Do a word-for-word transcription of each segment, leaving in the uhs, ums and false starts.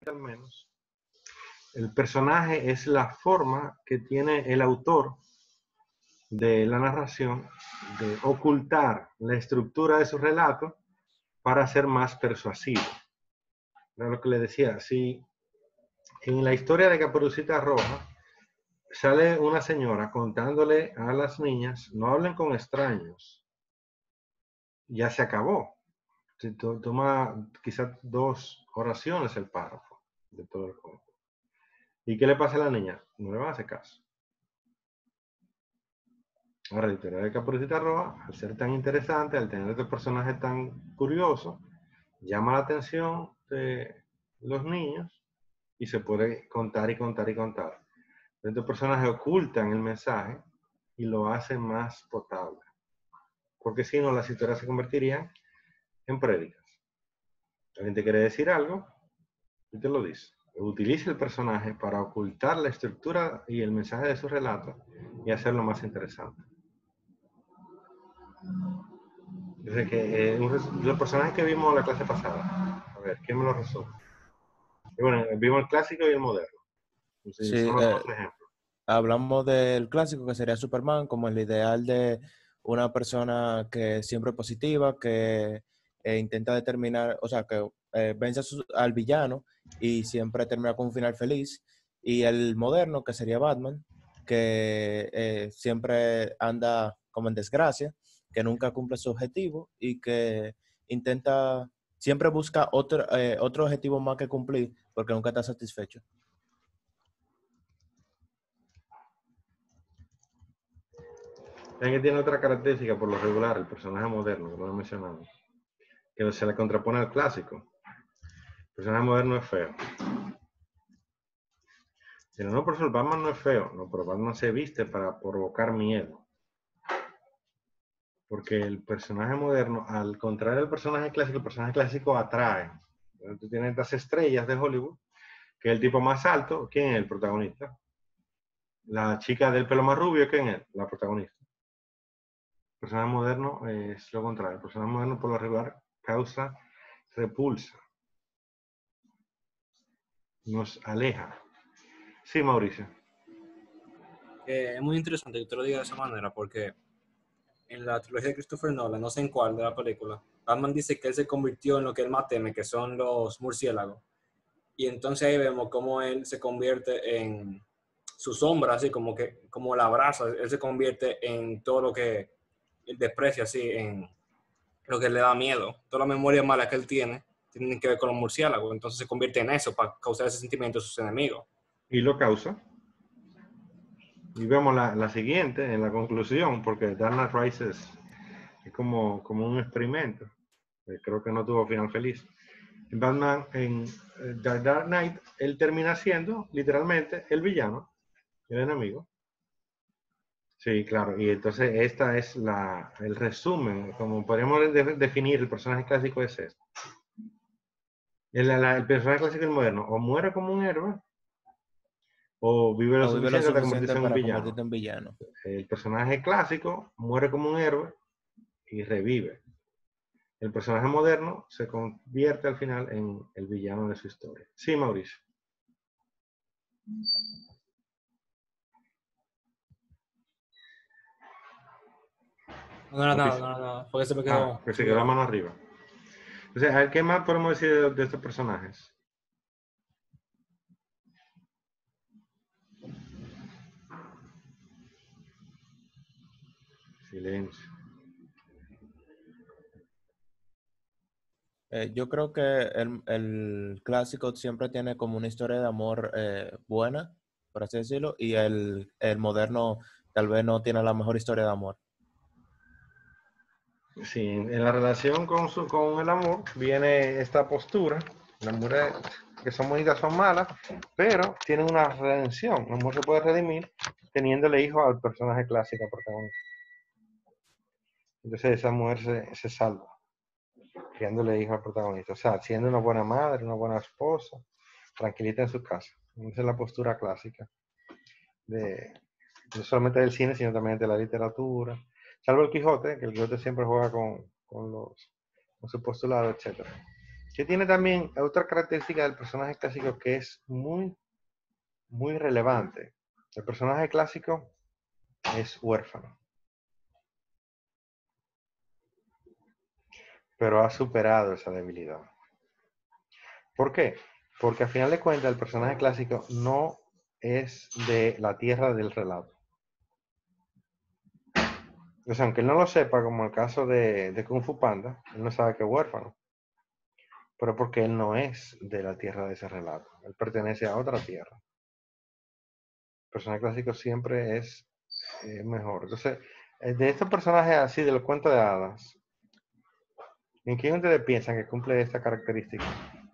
al menos, el personaje es la forma que tiene el autor de la narración de ocultar la estructura de su relato para ser más persuasivo. Era lo que le decía, si en la historia de Caperucita Roja sale una señora contándole a las niñas, no hablen con extraños, ya se acabó. Toma quizás dos oraciones el párrafo de todo el cuento. ¿Y qué le pasa a la niña? No le va a hacer caso. Ahora, la historia de Caperucita Roja, al ser tan interesante, al tener este personaje tan curioso, llama la atención de los niños y se puede contar y contar y contar. Estos personajes ocultan el mensaje y lo hacen más potable. Porque si no, las historias se convertirían en prédicas. Alguien te quiere decir algo y te lo dice. Utiliza el personaje para ocultar la estructura y el mensaje de su relato y hacerlo más interesante. Desde que eh, un, los personajes que vimos la clase pasada, a ver, ¿quién me lo resume? Y bueno, vimos el clásico y el moderno. Sí, Son los eh, dos ejemplos. hablamos del clásico que sería Superman como el ideal de una persona que siempre es positiva, que eh, intenta determinar, o sea, que eh, vence a su- al villano y siempre termina con un final feliz. Y el moderno, que sería Batman, que eh, siempre anda como en desgracia, que nunca cumple su objetivo y que intenta, siempre busca otro, eh, otro objetivo más que cumplir porque nunca está satisfecho. Es que tiene otra característica por lo regular, el personaje moderno, que lo he mencionado, que se le contrapone al clásico. El personaje moderno es feo. Si no, por eso el Batman no es feo, no, pero Batman se viste para provocar miedo. Porque el personaje moderno, al contrario del personaje clásico, el personaje clásico atrae. Tú tienes estas estrellas de Hollywood, que es el tipo más alto, ¿quién es el protagonista? La chica del pelo más rubio, ¿quién es? La protagonista. El personaje moderno es lo contrario. El personaje moderno, por lo regular, causa repulsa. Nos aleja. Sí, Mauricio. Eh, es muy interesante que tú lo digas de esa manera porque en la trilogía de Christopher Nolan, no sé en cuál de la película, Batman dice que él se convirtió en lo que él más teme, que son los murciélagos. Y entonces ahí vemos cómo él se convierte en su sombra, así como que como la abraza, él se convierte en todo lo que él desprecia, así, en lo que le da miedo. Toda la memoria mala que él tiene tienen que ver con los murciélagos, entonces se convierte en eso para causar ese sentimiento a sus enemigos. Y lo causa. Y vemos la, la siguiente, en la conclusión, porque Dark Knight Rises es como, como un experimento. Eh, creo que no tuvo final feliz. En Batman, en eh, Dark, Dark Knight, él termina siendo literalmente el villano, el enemigo. Sí, claro. Y entonces esta es la, el resumen, como podríamos de, definir el personaje clásico es este. El, la, el personaje clásico y el moderno o muere como un héroe o vive lo O vive lo suficiente hasta suficiente convertirse en un para villano. convertirte en villano. El personaje clásico muere como un héroe y revive. El personaje moderno se convierte al final en el villano de su historia. Sí, Mauricio. No, no, no, Noticia. no, no, porque se me Ah, quedó. que Se se me quedó la quedó. mano arriba. O sea, ¿qué más podemos decir de, de estos personajes? Silencio. Eh, yo creo que el, el clásico siempre tiene como una historia de amor eh, buena, por así decirlo, y el, el moderno tal vez no tiene la mejor historia de amor. Sí, en la relación con, su, con el amor viene esta postura. Las mujeres que son bonitas son malas, pero tienen una redención. El amor se puede redimir teniéndole hijo al personaje clásico protagonista. Entonces esa mujer se, se salva, criándole hijo al protagonista. O sea, siendo una buena madre, una buena esposa, tranquilita en su casa. Esa es la postura clásica de, no solamente del cine, sino también de la literatura. Salvo el Quijote, que el Quijote siempre juega con, con, los, con su postulado, etcétera. Que tiene también otra característica del personaje clásico que es muy, muy relevante. El personaje clásico es huérfano, pero ha superado esa debilidad. ¿Por qué? Porque al final de cuentas el personaje clásico no es de la tierra del relato. O sea, aunque él no lo sepa, como el caso de, de Kung Fu Panda, él no sabe que es huérfano, pero porque él no es de la tierra de ese relato. Él pertenece a otra tierra. El personaje clásico siempre es eh, mejor. Entonces, eh, de estos personajes así, de los cuentos de hadas, ¿en quién ustedes piensan que cumple esta característica?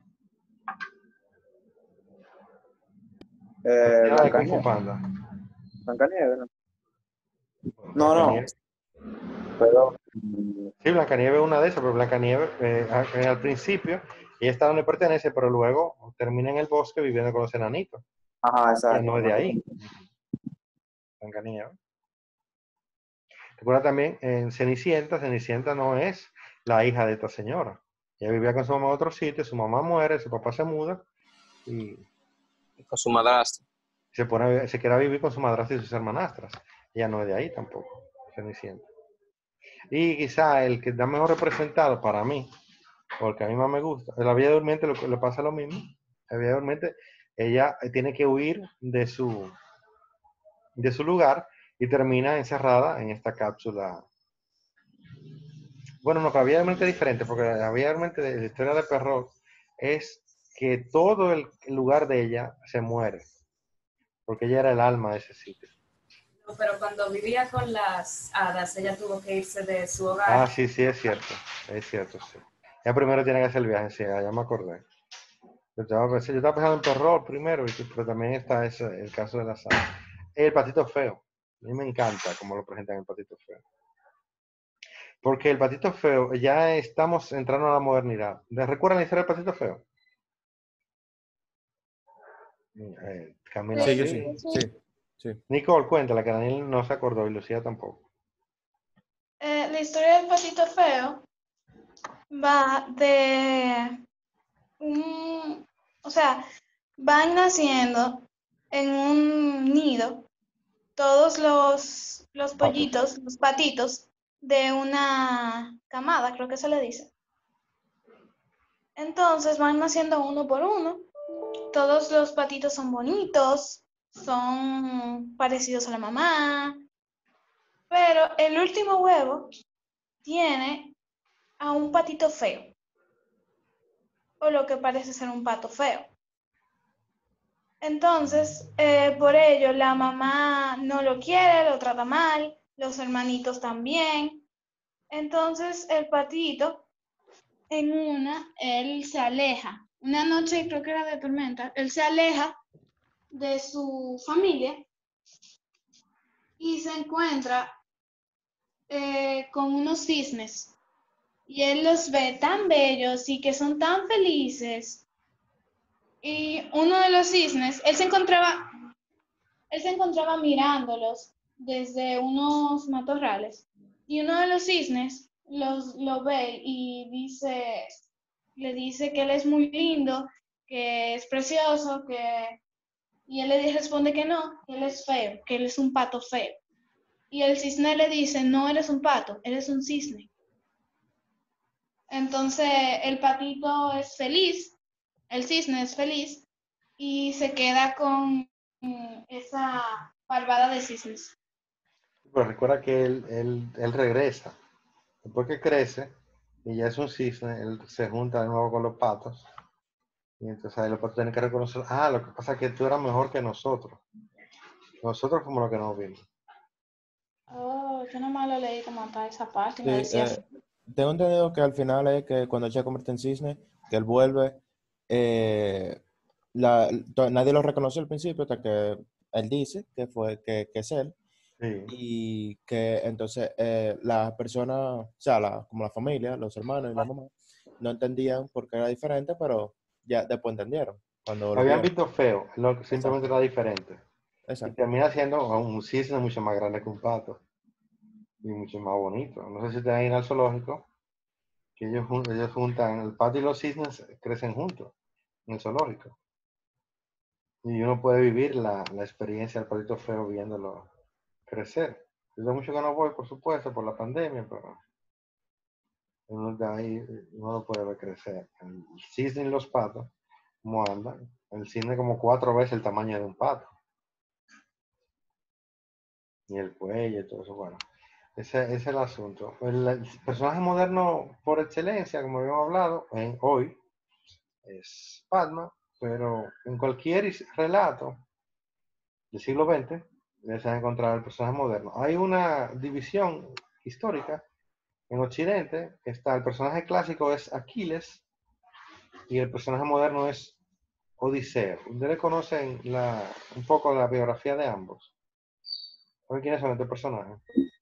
Eh, La de Kung Fu Blancanieves. Panda. Blancanieves, ¿no? No, no, Blancanieves. pero mm, Sí, Blancanieves es una de esas, pero Blancanieves eh, al, eh, al principio, ella está donde pertenece, pero luego termina en el bosque viviendo con los enanitos. ajá, Ella exacto. no es de ahí, Blancanieves. Recuerda también en Cenicienta, Cenicienta no es la hija de esta señora. Ella vivía con su mamá en otro sitio, su mamá muere, su papá se muda y Con su madrastra. se, pone, a vi- se quiere vivir con su madrastra y sus hermanastras. Ella no es de ahí tampoco, Cenicienta. Y quizá el que está mejor representado para mí, porque a mí más me gusta, en La Bella Durmiente lo, le pasa lo mismo. La Bella Durmiente, ella tiene que huir de su, de su lugar y termina encerrada en esta cápsula. Bueno, no, había realmente diferente, porque había realmente la historia de Perrault es que todo el lugar de ella se muere, porque ella era el alma de ese sitio. No, pero cuando vivía con las hadas, ella tuvo que irse de su hogar. Ah, sí, sí, es cierto, es cierto, sí. Ella primero tiene que hacer el viaje, sí, ya me acordé. Yo estaba, pensando, yo estaba pensando en Perrault primero, pero también está ese, el caso de las hadas. El patito feo, a mí me encanta cómo lo presentan el patito feo. Porque el patito feo, ya estamos entrando a la modernidad. ¿Recuerdan la historia del patito feo? Eh, Camila, Sí, Sí, yo sí. sí, sí. sí, sí. Nicole, cuéntala, que Daniel no se acordó y Lucía tampoco. Eh, la historia del patito feo va de un, o sea, van naciendo en un nido todos los, los Patos. pollitos, los patitos de una camada, creo que se le dice. Entonces van naciendo uno por uno. Todos los patitos son bonitos, son parecidos a la mamá, pero el último huevo tiene a un patito feo, o lo que parece ser un pato feo. Entonces, eh, por ello, la mamá no lo quiere, lo trata mal, los hermanitos también. Entonces, el patito, en una, él se aleja. Una noche, creo que era de tormenta, él se aleja de su familia y se encuentra eh, con unos cisnes. Y él los ve tan bellos y que son tan felices. Y uno de los cisnes, él se encontraba, él se encontraba mirándolos desde unos matorrales. Y uno de los cisnes los, lo ve y dice, le dice que él es muy lindo, que es precioso, que... Y él le responde que no, que él es feo, que él es un pato feo. Y el cisne le dice, no eres un pato, eres un cisne. Entonces el patito es feliz, el cisne es feliz y se queda con esa parvada de cisnes. Pero recuerda que él, él, él regresa. Después que crece y ya es un cisne, él se junta de nuevo con los patos. Y entonces ahí los patos tienen que reconocer, ah, lo que pasa es que tú eras mejor que nosotros. Nosotros fuimos los que nos vimos. Oh, yo nomás lo leí como hasta esa parte y Sí, me decía eh, tengo entendido que al final es que cuando él se convierte en cisne, que él vuelve, eh, la- to- nadie lo reconoce al principio hasta que él dice que fue que, que es él Sí. y que entonces eh, las personas, o sea, la- como la familia, los hermanos y la mamá, no entendían por qué era diferente, pero ya después entendieron cuando lo Habían vieron. visto feo, lo que simplemente Exacto, era diferente. Y exacto. termina siendo un cisne mucho más grande que un pato. Y mucho más bonito. No sé si te han ido al zoológico, que ellos, jun- ellos juntan, el pato y los cisnes crecen juntos en el zoológico. Y uno puede vivir la, la experiencia del patito feo viéndolo crecer. Desde mucho que no voy, por supuesto, por la pandemia, pero uno de ahí uno lo puede ver crecer. El cisne y los patos, ¿cómo andan? El cisne como cuatro veces el tamaño de un pato. Y el cuello y todo eso, bueno. Ese, ese es el asunto. El, el personaje moderno por excelencia, como habíamos hablado, en hoy, es Batman, pero en cualquier is- relato del siglo veinte, les van a encontrar el personaje moderno. Hay una división histórica. En Occidente está el personaje clásico es Aquiles y el personaje moderno es Odiseo. Ustedes conocen la, un poco la biografía de ambos. ¿Saben quiénes son estos personajes?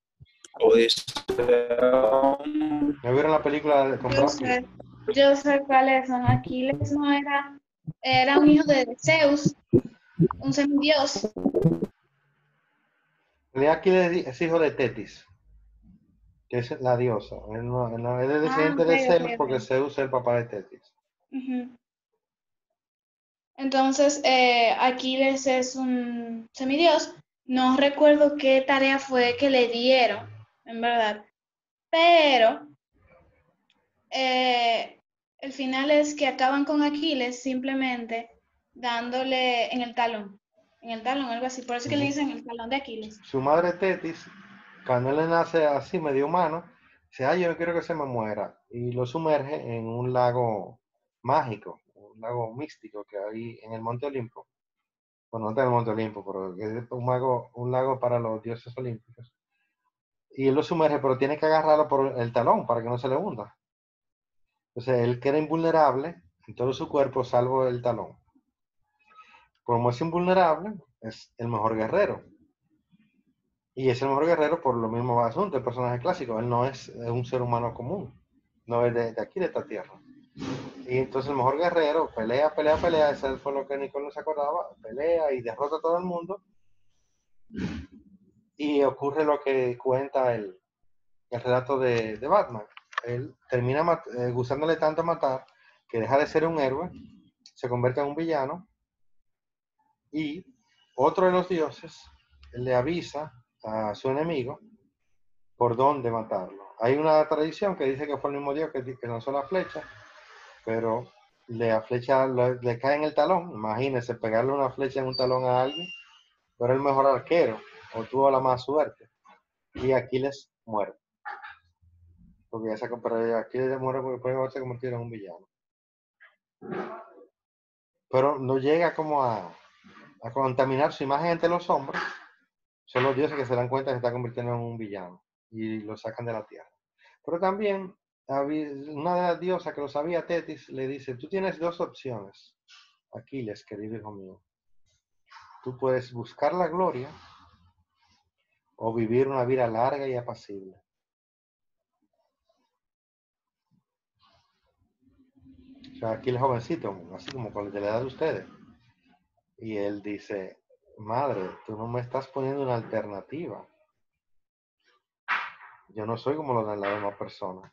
Odiseo. ¿Me vieron la película de- con Yo Brad sé, Pitt? yo sé cuáles son. Aquiles no era, era un hijo de Zeus, un semidios. El Aquiles es hijo de Tetis, que es la diosa. Él, no, él no- él es Ah, descendiente ok, de ok, Zeus porque ok. Zeus es el papá de Tetis. Ujú. Entonces, eh, Aquiles es un semidios. No recuerdo qué tarea fue que le dieron, en verdad. Pero eh, el final es que acaban con Aquiles simplemente dándole en el talón. En el talón, algo así. Por eso es que le Ujú. dicen el talón de Aquiles. Su madre Tetis, cuando él le nace así medio humano, dice, ay, yo no quiero que se me muera. Y lo sumerge en un lago mágico, un lago místico que hay en el Monte Olimpo. Bueno, no está en el Monte Olimpo, pero es un, lago, un lago para los dioses olímpicos. Y él lo sumerge, pero tiene que agarrarlo por el talón para que no se le hunda. Entonces él queda invulnerable en todo su cuerpo, salvo el talón. Como es invulnerable, es el mejor guerrero. Y es el mejor guerrero por lo mismo asunto, el personaje clásico. Él no es, es un ser humano común, no es de, de aquí, de esta tierra. Y entonces el mejor guerrero pelea, pelea, pelea. Eso fue lo que Nicole no se acordaba. Pelea y derrota a todo el mundo. Y ocurre lo que cuenta el, el relato de, de Batman. Él termina mat- eh, gustándole tanto matar que deja de ser un héroe, se convierte en un villano. Y otro de los dioses le avisa a su enemigo por dónde matarlo. Hay una tradición que dice que fue el mismo Dios que, que lanzó la flecha, pero la flecha le, le cae en el talón. Imagínense pegarle una flecha en un talón a alguien, pero el mejor arquero o tuvo la más suerte. Y Aquiles muere. Porque ya se, pero Aquiles muere porque puede haberse convertido en un villano. Pero no llega como a, a contaminar su imagen entre los hombres. Son los dioses que se dan cuenta que se está convirtiendo en un villano y lo sacan de la tierra. Pero también una de las diosas que lo sabía, Tetis, le dice, tú tienes dos opciones, Aquiles, querido hijo mío. Tú puedes buscar la gloria o vivir una vida larga y apacible. O sea, Aquiles jovencito, así como con la edad de ustedes. Y él dice, madre, tú no me estás poniendo una alternativa. Yo no soy como los de las demás personas.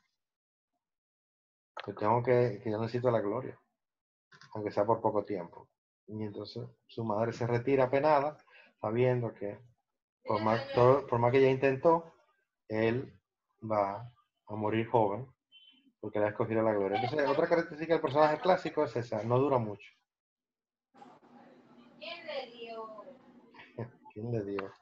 Yo tengo que, que yo necesito la gloria, aunque sea por poco tiempo. Y entonces su madre se retira penada, sabiendo que por más, todo- por más que ella intentó, él va a morir joven, porque le ha escogido la gloria. Entonces, otra característica del personaje clásico es esa, no dura mucho. ¿Quién le dio? ¿Quién le dio?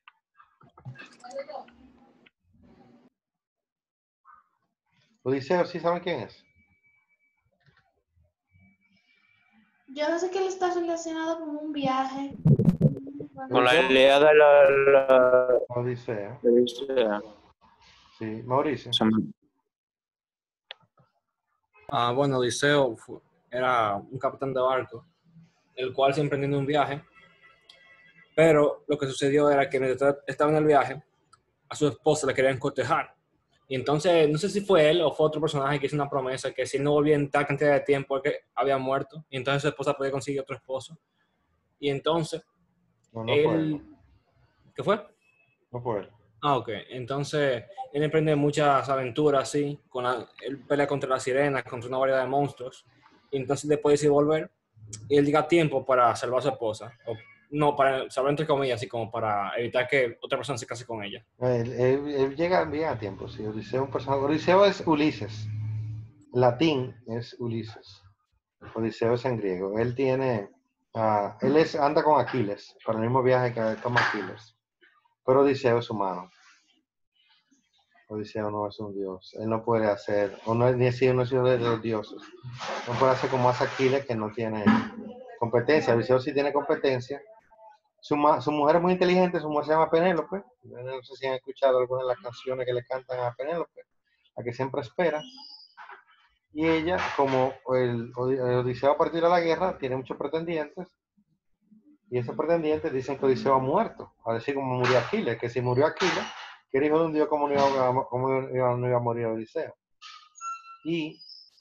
Odiseo, ¿sí saben quién es? Yo no sé que él está relacionado con un viaje. Con la Odiseo. Ilíada, la, la, Odiseo. la Odisea. Sí, Mauricio. Se me- Ah, bueno, Odiseo fu- era un capitán de barco, el cual se emprendió en un viaje, pero lo que sucedió era que mientras estaba en el viaje, a su esposa le querían cortejar. Y entonces, no sé si fue él o fue otro personaje que hizo una promesa que si no volvía en tal cantidad de tiempo, que había muerto. Y entonces su esposa podía conseguir otro esposo. Y entonces, No, no fue él. él... ¿Qué fue? No fue él. Ah, ok. Entonces, él emprende muchas aventuras, así. Con la- él pelea contra las sirenas, contra una variedad de monstruos. Y entonces después decide volver. Y él llega a tiempo para salvar a su esposa. O, no, para salvar entre comillas, así como para evitar que otra persona se case con ella. Él, él- él llega bien a tiempo, sí. Odiseo, es un personaje- Odiseo es Ulises. Latín es Ulises. Odiseo es en griego. Él tiene, ah, él es, anda con Aquiles, para el mismo viaje que toma Aquiles. Pero Odiseo es humano. Odiseo no es un dios. Él no puede hacer, o no es ni siquiera uno es hijo de los dioses. No puede hacer como hace Aquiles, que no tiene competencia. Odiseo sí tiene competencia. Su, ma- su mujer es muy inteligente, su mujer se llama Penélope. No sé si han escuchado algunas de las canciones que le cantan a Penélope, la que siempre espera. Y ella, como el, el Odiseo a partir de la guerra, tiene muchos pretendientes. Y esos pretendientes dicen que Odiseo ha muerto. A decir como murió Aquiles, que si murió Aquiles, que era hijo de un dios, ¿cómo no iba, a- cómo iba- no iba a morir Odiseo? Y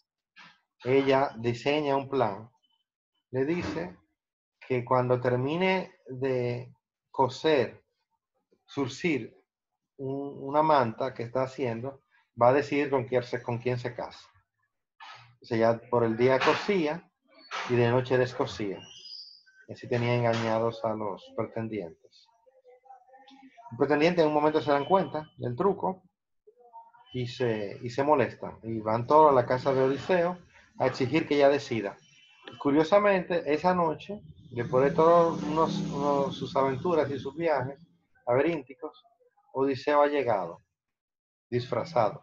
ella diseña un plan. Le dice que cuando termine de coser, surcir un- una manta que está haciendo, va a decidir con quién se, con quién se casa. O sea, ya por el día cosía y de noche descosía. Y así tenía engañados a los pretendientes. Los pretendientes en un momento se dan cuenta del truco y se, y se molestan. Y van todos a la casa de Odiseo a exigir que ella decida. Curiosamente, esa noche, después de todas sus aventuras y sus viajes laberínticos, Odiseo ha llegado disfrazado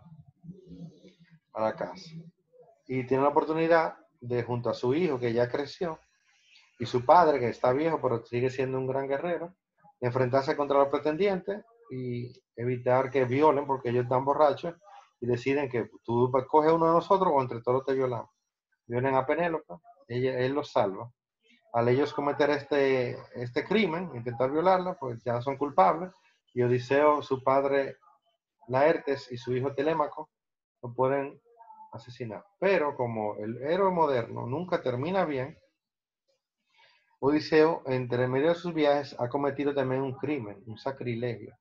a la casa. Y tiene la oportunidad de, junto a su hijo, que ya creció, y su padre, que está viejo, pero sigue siendo un gran guerrero, enfrentarse contra los pretendientes y evitar que violen, porque ellos están borrachos y deciden que tú coges uno de nosotros o entre todos te violamos. Violen a Penélope, ella, él los salva. Al ellos cometer este, este crimen, intentar violarla, pues ya son culpables. Y Odiseo, su padre Laertes y su hijo Telémaco lo pueden asesinar. Pero como el héroe moderno nunca termina bien, Odiseo, entre medio de sus viajes, ha cometido también un crimen, un sacrilegio.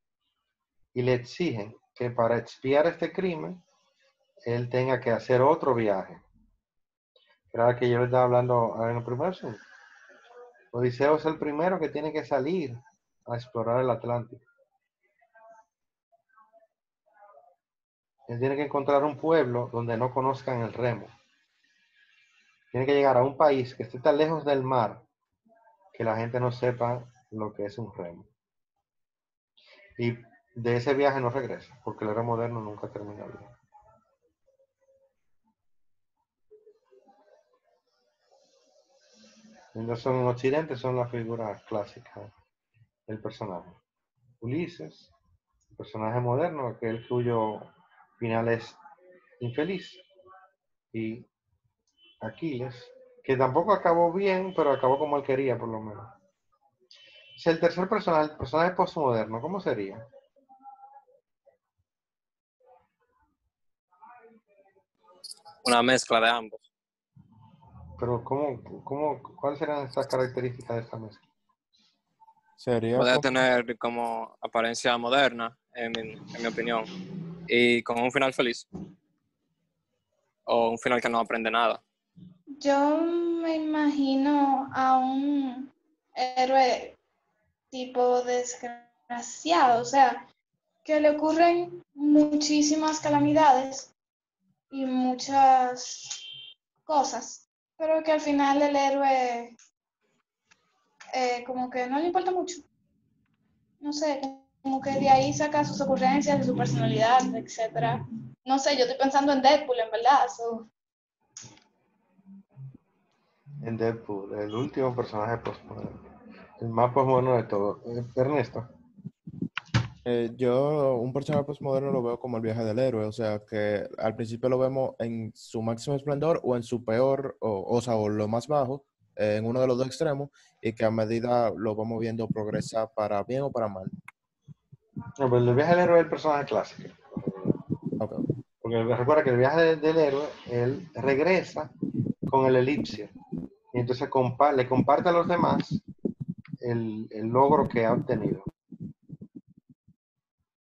Y le exigen que para expiar este crimen, él tenga que hacer otro viaje. Era que yo le estaba hablando en el primer Zoom. Odiseo es el primero que tiene que salir a explorar el Atlántico. Él tiene que encontrar un pueblo donde no conozcan el remo. Tiene que llegar a un país que esté tan lejos del mar que la gente no sepa lo que es un remo. Y de ese viaje no regresa, porque el héroe moderno nunca termina bien. Entonces, en Occidente son las figuras clásicas del personaje. Ulises, el personaje moderno, aquel cuyo final es infeliz. Y Aquiles, que tampoco acabó bien, pero acabó como él quería, por lo menos. Si el tercer personaje, el personaje postmoderno, ¿cómo sería? Una mezcla de ambos. Pero ¿cómo, cómo, ¿cuáles serán estas características de esta mezcla? Sería Puede como, tener como apariencia moderna, en mi, en mi opinión, y con un final feliz. O un final que no aprende nada. Yo me imagino a un héroe tipo desgraciado, o sea, que le ocurren muchísimas calamidades y muchas cosas, pero que al final el héroe eh, como que no le importa mucho. No sé, como que de ahí saca sus ocurrencias, de su personalidad, etcétera. No sé, yo estoy pensando en Deadpool, en verdad. So. En Deadpool, el último personaje postmoderno. El más postmoderno de todo. Eh, Ernesto. eh, yo un personaje postmoderno lo veo como el viaje del héroe, o sea, que al principio lo vemos en su máximo esplendor o en su peor, o, o sea, o lo más bajo, eh, en uno de los dos extremos, y que a medida lo vamos viendo progresar para bien o para mal. No, pero el viaje del héroe es el personaje clásico. Okay. Porque recuerda que el viaje de, del héroe, él regresa con el elipsio. Y entonces compa le comparte a los demás el, el logro que ha obtenido.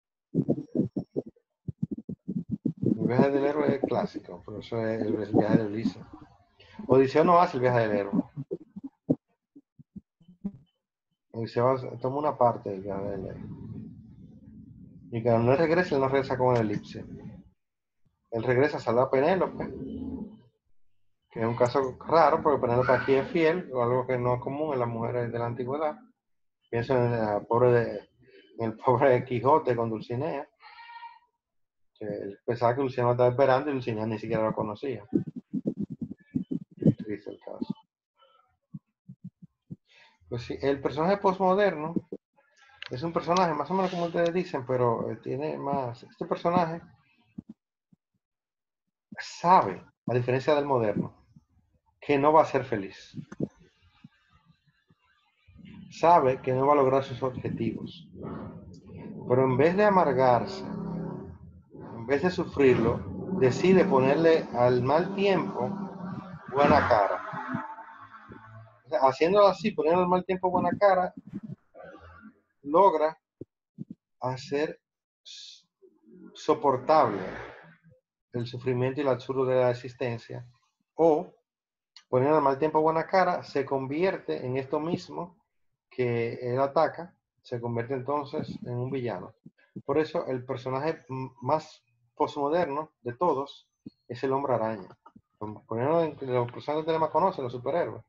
viaje del héroe es clásico, por eso es el, el viaje de Ulises. Odiseo no hace el viaje del héroe. Odiseo toma una parte del viaje del héroe. Y cuando él regresa, él no regresa con el elipse. Él regresa a salvar a Penélope, que es un caso raro, porque Penélope aquí es fiel, o algo que no es común en las mujeres de la antigüedad. Pienso en, la pobre de, en el pobre Quijote con Dulcinea, que él pensaba que Dulcinea lo estaba esperando y Dulcinea ni siquiera lo conocía. Triste el caso. Pues sí, el personaje postmoderno es un personaje más o menos como ustedes dicen, pero tiene más. Este personaje sabe, a diferencia del moderno, que no va a ser feliz. Sabe que no va a lograr sus objetivos. Pero en vez de amargarse, en vez de sufrirlo, decide ponerle al mal tiempo buena cara. O sea, haciéndolo así, poniendo al mal tiempo buena cara, logra hacer soportable el sufrimiento y el absurdo de la existencia, o poniendo al mal tiempo buena cara, se convierte en esto mismo que él ataca, se convierte entonces en un villano. Por eso el personaje más postmoderno de todos es el Hombre Araña. Poniendo en los personajes que más conocen, los superhéroes.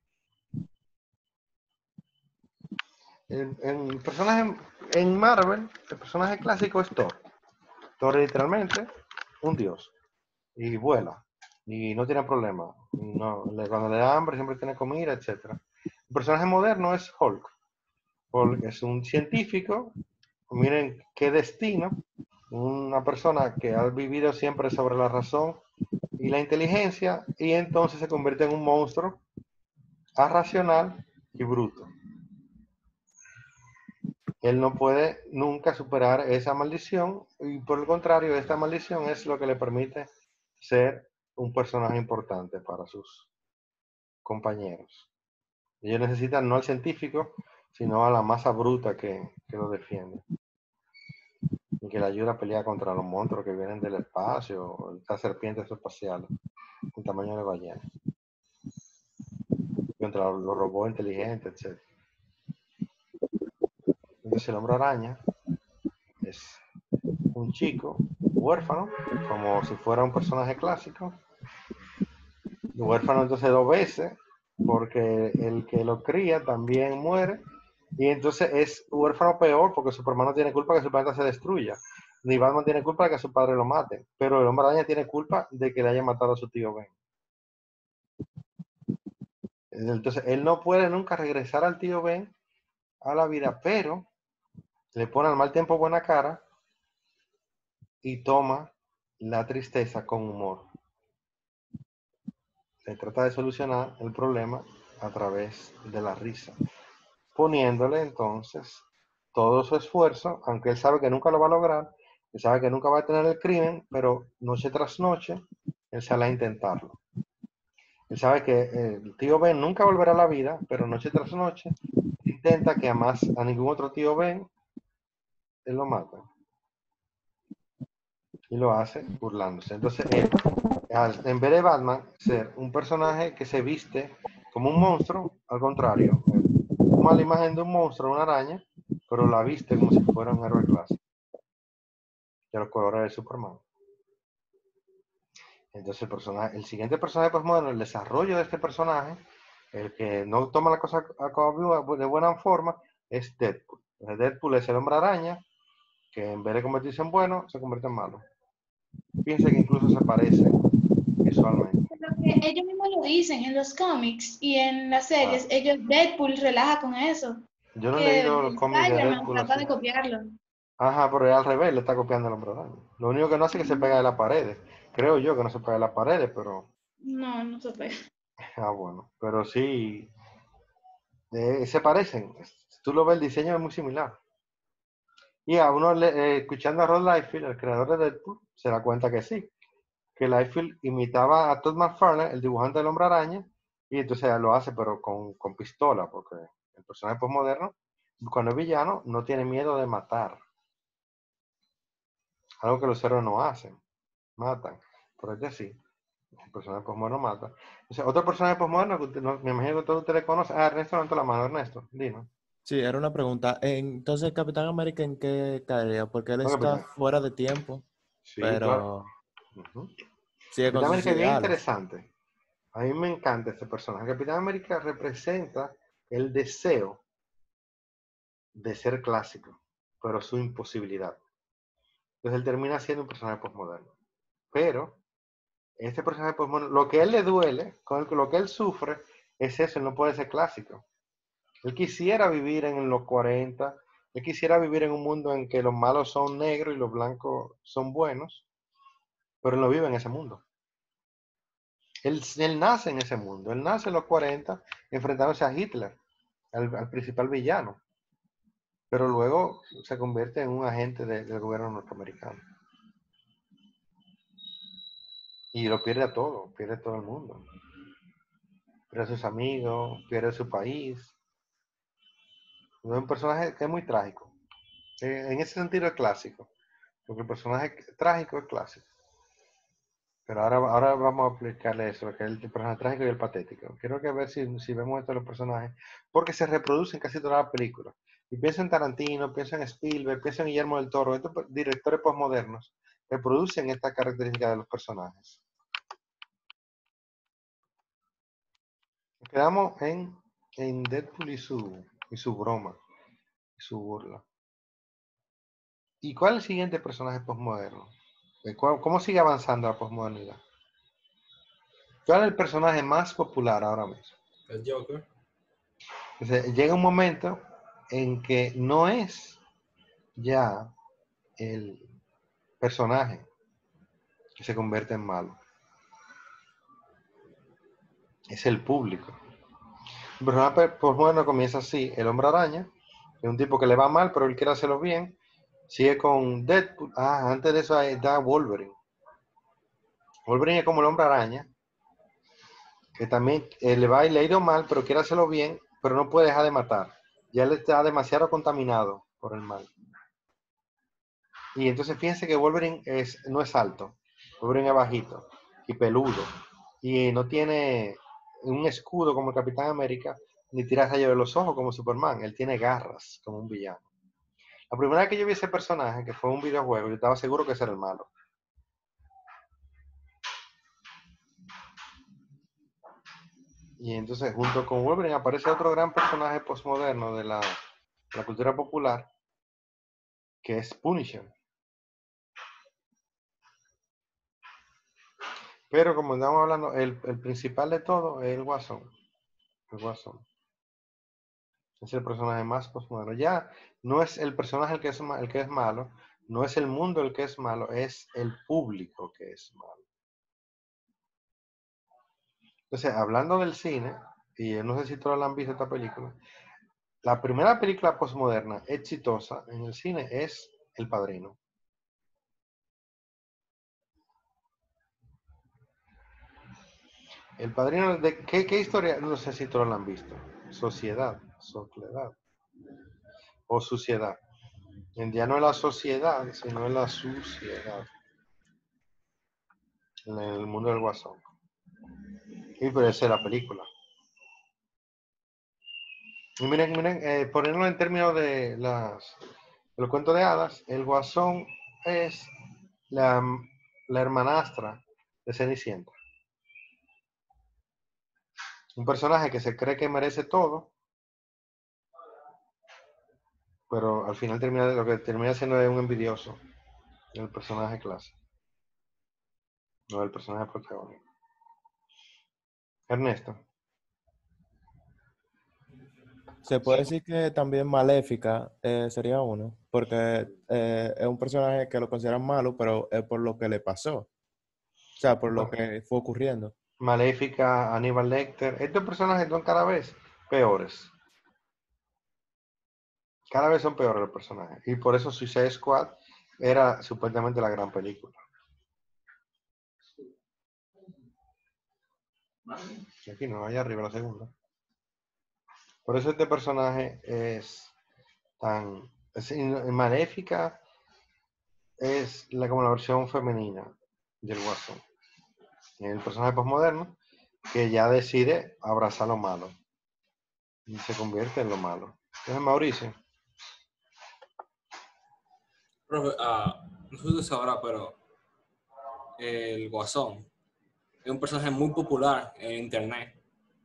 El, el personaje en Marvel, el personaje clásico es Thor. Thor es literalmente un dios. Y vuela. Y no tiene problema. No, cuando le da hambre siempre tiene comida, etcétera. El personaje moderno es Hulk. Hulk es un científico. Miren qué destino. Una persona que ha vivido siempre sobre la razón y la inteligencia, y entonces se convierte en un monstruo irracional y bruto. Él no puede nunca superar esa maldición, y por el contrario, esta maldición es lo que le permite ser un personaje importante para sus compañeros. Ellos necesitan no al científico, sino a la masa bruta que, que lo defiende y que le ayuda a pelear contra los monstruos que vienen del espacio, o estas serpientes espaciales con tamaño de ballena, contra los robots inteligentes, etcétera. Entonces el Hombre Araña es un chico huérfano, como si fuera un personaje clásico. Huérfano entonces dos veces, porque el que lo cría también muere, y entonces es huérfano peor porque Superman no tiene culpa de que su planeta se destruya, ni Batman tiene culpa de que su padre lo mate, pero el Hombre Araña tiene culpa de que le haya matado a su tío Ben. Entonces él no puede nunca regresar al tío Ben a la vida, pero le pone al mal tiempo buena cara y toma la tristeza con humor. Se trata de solucionar el problema a través de la risa, poniéndole entonces todo su esfuerzo, aunque él sabe que nunca lo va a lograr, él sabe que nunca va a tener el crimen, pero noche tras noche él sale a intentarlo. Él sabe que el tío Ben nunca volverá a la vida, pero noche tras noche intenta que a más a ningún otro tío Ben él lo mata. Y lo hace burlándose. Entonces él, en vez de Batman ser un personaje que se viste como un monstruo, al contrario, toma la imagen de un monstruo, una araña, pero la viste como si fuera un héroe clásico, de los colores de Superman. Entonces el, personaje, el siguiente personaje postmoderno, el desarrollo de este personaje, el que no toma la cosa de buena forma, es Deadpool. Deadpool es el Hombre Araña, que en vez de convertirse en bueno, se convierte en malo. Piensa que incluso se parece visualmente. Pero que ellos mismos lo dicen en los cómics y en las series. Ah. Ellos, Deadpool relaja con eso. Yo no he Que leído los cómics de Spider-Man Deadpool trata así. de copiarlo. Ajá, pero es al revés, le está copiando el Hombre Araña. Lo único que no hace es que se pega de las paredes. Creo yo que no se pega de las paredes, pero... No, no se puede. Ah, bueno. Pero sí, eh, se parecen. Tú lo ves, el diseño es muy similar. Y a uno, le, eh, escuchando a Rod Liefeld, el creador de Deadpool, se da cuenta que sí. Que Liefeld imitaba a Todd McFarlane, el dibujante del Hombre Araña, y entonces lo hace, pero con, con pistola, porque el personaje postmoderno, cuando es villano, no tiene miedo de matar. Algo que los héroes no hacen, matan. pero este sí. El personaje postmoderno mata. O sea, otro personaje postmoderno que usted, no, me imagino que todos ustedes conocen. Ah, Ernesto levantó la mano. Ernesto, dino. Sí, era una pregunta. Entonces, Capitán América, ¿en qué caería? Porque él No, está Capitán. fuera de tiempo, Sí, claro. pero Ujú. sigue con Capitán sus América es bien ideales. interesante. A mí me encanta este personaje. Capitán América representa el deseo de ser clásico, pero su imposibilidad. Entonces él termina siendo un personaje postmoderno. Pero este personaje postmoderno, lo que a él le duele, con lo que él sufre, es eso, él no puede ser clásico. Él quisiera vivir en los cuarenta, él quisiera vivir en un mundo en que los malos son negros y los blancos son buenos, pero él no vive en ese mundo. Él, él nace en ese mundo, él nace en los cuarenta enfrentándose a Hitler, al, al principal villano, pero luego se convierte en un agente de, del gobierno norteamericano. Y lo pierde a todo, pierde a todo el mundo. Pierde a sus amigos, pierde su país. Es un personaje que es muy trágico. Eh, en ese sentido es clásico, porque el personaje trágico es clásico. Pero ahora, ahora vamos a aplicarle eso, lo que es el personaje trágico y el patético. Quiero que ver si, si vemos estos los personajes, porque se reproducen casi todas las películas. Y pienso en Tarantino, pienso en Spielberg, pienso en Guillermo del Toro, estos directores postmodernos reproducen estas características de los personajes. Nos quedamos en, en Deadpool y su, y su broma, y su burla. ¿Y cuál es el siguiente personaje postmoderno? ¿Cómo sigue avanzando la postmodernidad? ¿Cuál es el personaje más popular ahora mismo? El Joker. Entonces, llega un momento en que no es ya el personaje que se convierte en malo. Es el público. El personaje postmoderno comienza así. El Hombre Araña es un tipo que le va mal, pero él quiere hacerlo bien. Sigue con Deadpool. Ah, antes de eso está Wolverine. Wolverine es como el Hombre Araña, que también eh, le va y le ha ido mal, pero quiere hacerlo bien, pero no puede dejar de matar. Ya él está demasiado contaminado por el mal. Y entonces fíjense que Wolverine es, no es alto. Wolverine es bajito y peludo. Y no tiene un escudo como el Capitán América, ni tira rayos de los ojos como Superman. Él tiene garras como un villano. La primera vez que yo vi ese personaje, que fue un videojuego, yo estaba seguro que ese era el malo. Y entonces junto con Wolverine aparece otro gran personaje postmoderno de la, de la cultura popular, que es Punisher. Pero como estamos hablando, el, el principal de todo es el Guasón. El Guasón. Es el personaje más postmoderno. Ya no es el personaje el que es, el que es malo, no es el mundo el que es malo, es el público que es malo. Entonces, hablando del cine, y no sé si todos la han visto esta película, la primera película postmoderna exitosa en el cine es El Padrino. El Padrino, ¿de qué, qué historia? No sé si todos la han visto. Sociedad, soledad o suciedad. Ya no es la sociedad, sino es la suciedad. En el mundo del Guasón. Y puede ser la película. Y miren, miren, eh, ponerlo en términos de las de los cuentos de hadas, el Guasón es la, la hermanastra de Cenicienta. Un personaje que se cree que merece todo, pero al final termina, lo que termina siendo es un envidioso del personaje clásico, no del personaje protagónico. Ernesto. Se puede decir que también Maléfica eh, sería uno, porque eh, es un personaje que lo consideran malo, pero es por lo que le pasó, o sea, por lo que fue ocurriendo. Maléfica, Aníbal Lecter, estos personajes son cada vez peores. Cada vez son peores los personajes. Y por eso Suicide Squad era supuestamente la gran película. Aquí no, allá arriba la segunda. Por eso este personaje es tan... Es, Maléfica es la, como la versión femenina del Guasón. el personaje postmoderno que ya decide abrazar lo malo y se convierte en lo malo. Entonces, Mauricio. Profe, ah, no sé si usted sabrá, pero el Guasón es un personaje muy popular en internet.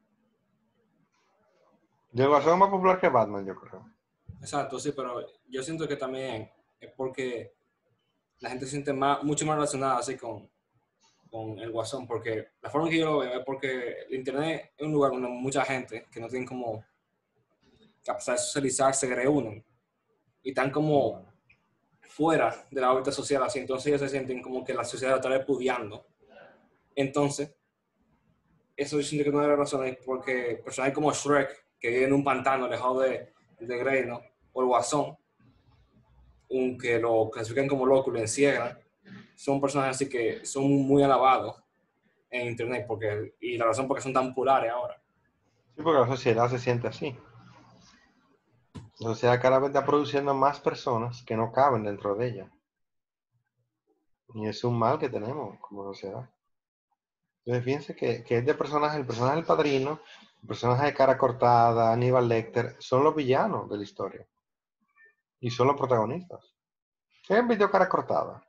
El Guasón es más popular que Batman, yo creo. Exacto, sí, pero yo siento que también es porque la gente se siente más, mucho más relacionada así con, con el Guasón, porque la forma en que yo lo veo es porque el internet es un lugar donde mucha gente que no tienen como capacidad de socializar se reúnen y están como fuera de la órbita social, así, entonces ellos se sienten como que la sociedad está repudiando. Entonces, eso yo siento que no es la razón, es porque personajes como Shrek, que vive en un pantano alejado de, de Grey, ¿no? O el Guasón, un, que lo clasifican como loco y lo encierran, son personajes así que son muy alabados en internet, porque, y la razón por qué son tan populares ahora. Sí, porque la sociedad se siente así. La sociedad cada vez está produciendo más personas que no caben dentro de ella. Y es un mal que tenemos como sociedad. Entonces, fíjense que, que este personaje, el personaje del Padrino, el personaje de cara cortada, Aníbal Lecter, son los villanos de la historia. Y son los protagonistas. ¿Quién visto cara cortada?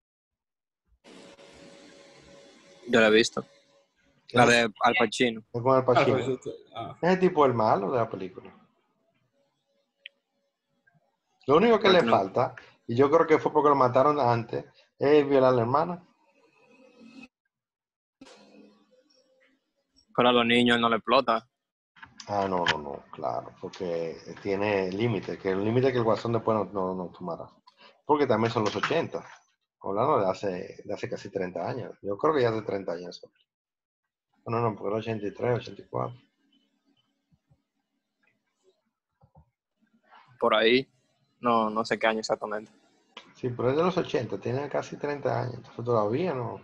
Yo la he visto. La de Al Pacino. Es con Al Ah, Pacino. pues, ah, Es el tipo el malo de la película. Lo único que Creo le que no. falta, y yo creo que fue porque lo mataron antes, es violar a la hermana. Pero a los niños no le explota. Ah, no, no, no, claro, porque tiene límite, que el límite que el Guasón después no, no, no tomará. Porque también son los ochenta, hablando de hace, de hace casi treinta años. Yo creo que ya hace treinta años. No, no, porque era ochenta y tres, ochenta y cuatro. Por ahí. No, no sé qué año exactamente. Sí, pero es de los ochenta, tiene casi treinta años, entonces todavía no.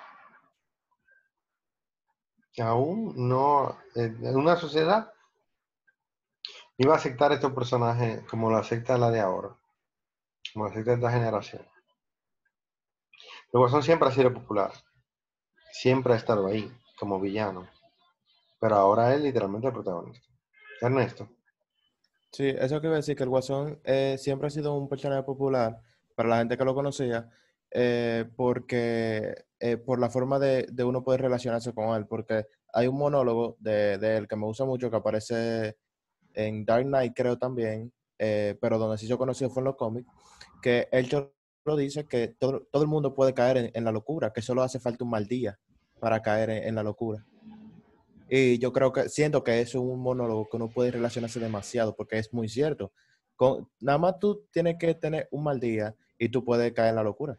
Aún no, eh, en una sociedad iba a aceptar estos personajes como lo acepta la de ahora, como lo acepta esta generación. El Guasón siempre ha sido popular, siempre ha estado ahí como villano, pero ahora es literalmente el protagonista. Ernesto. Sí, eso que iba a decir, que el Guasón eh, siempre ha sido un personaje popular para la gente que lo conocía, eh, porque eh, por la forma de, de uno poder relacionarse con él, porque hay un monólogo de, de él que me gusta mucho, que aparece en Dark Knight, creo también, eh, pero donde sí se conoció fue en los cómics, que él lo dice que todo, todo el mundo puede caer en, en la locura, que solo hace falta un mal día para caer en, en la locura. Y yo creo que, siento que eso es un monólogo que uno puede relacionarse demasiado, porque es muy cierto. Con, nada más tú tienes que tener un mal día y tú puedes caer en la locura.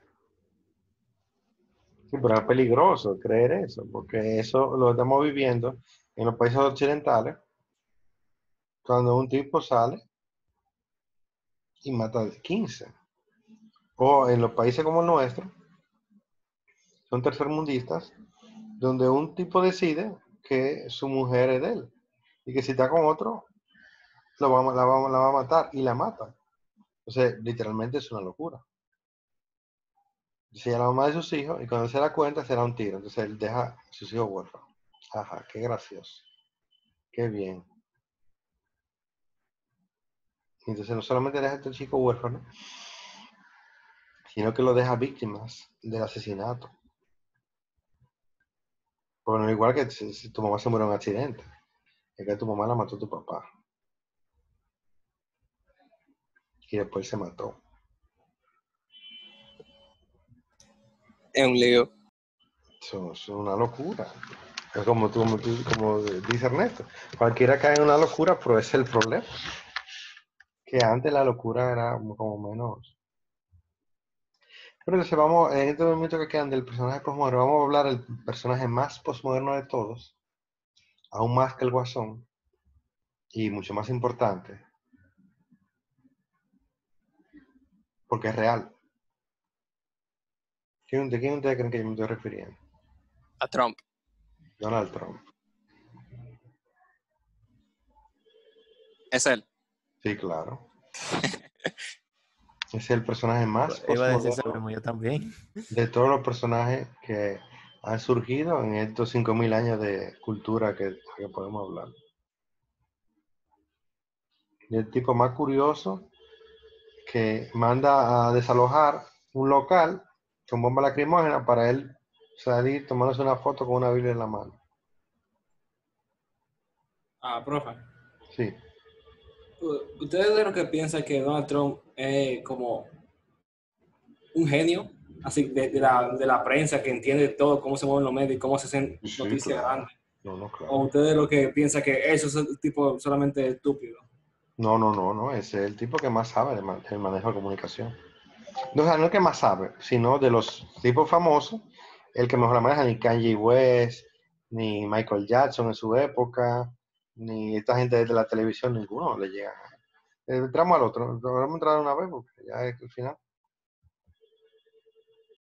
Sí, pero es peligroso creer eso, porque eso lo estamos viviendo en los países occidentales, cuando un tipo sale y mata a quince. O en los países como el nuestro, son tercermundistas, donde un tipo decide que su mujer es de él y que si está con otro, lo va, la, va, la va a matar y la mata. Entonces, literalmente es una locura. Dice la mamá de sus hijos y cuando se da cuenta será un tiro. Entonces él deja a sus hijos huérfanos. Ajá, qué gracioso. Qué bien. Entonces no solamente deja a este chico huérfano, sino que lo deja víctimas del asesinato. Bueno, igual que si, si tu mamá se muere en un accidente, es que tu mamá la mató tu papá. Y después se mató. Es un lío. Eso, eso es una locura. Es como, tú, como, tú, como dice Ernesto. Cualquiera cae en una locura, pero ese es el problema. Que antes la locura era como menos. Pero entonces vamos, en este momento que quedan del personaje postmoderno, vamos a hablar del personaje más postmoderno de todos, aún más que el Guasón, y mucho más importante, porque es real. ¿De quién ustedes creen que yo me estoy refiriendo? A Trump. Donald Trump. Es él. Sí, claro. Es el personaje más Iba a decir eso postmoderno mismo yo también. de todos los personajes que han surgido en estos cinco mil años de cultura que, que podemos hablar. Y el tipo más curioso que manda a desalojar un local con bomba lacrimógena para él salir tomándose una foto con una Biblia en la mano. Ah, profe. Sí. U- ¿Ustedes de lo que piensan que Donald Trump es como un genio? Así, de, de la, de la prensa que entiende todo, cómo se mueven los medios y cómo se hacen Sí, noticias claro. grandes. No, no, ¿O claro. ustedes lo que piensan que eso es el tipo solamente estúpido? No, no, no, no. Ese es el tipo que más sabe de man- del manejo de comunicación. No, o sea, no es que más sabe, sino de los tipos famosos, el que mejor la maneja, ni Kanye West, ni Michael Jackson en su época, ni esta gente de la televisión, ninguno le llega. Entramos al otro, vamos a entrar una vez porque ya es el final.